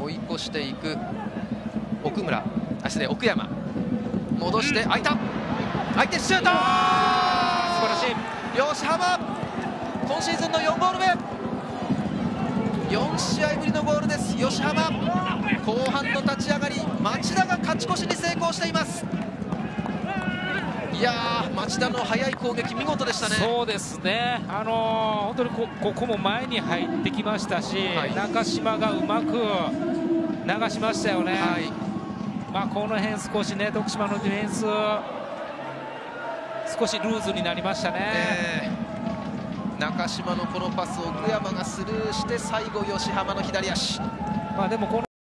追い越していく奥山、戻して空いた、相手シュート、素晴らしい吉浜、今シーズンの4ゴール目、4試合ぶりのゴールです。吉浜、後半の立ち上がり、町田が勝ち越しに成功しています。いやー、町田の速い攻撃、見事でしたね。 そうですね、本当にここも前に入ってきましたし、中島がうまく流しましたよね。この辺少しね、徳島のディフェンス少しルーズになりましたね。 中島のこのパスを奥山がスルーして、最後吉浜の左足。 でも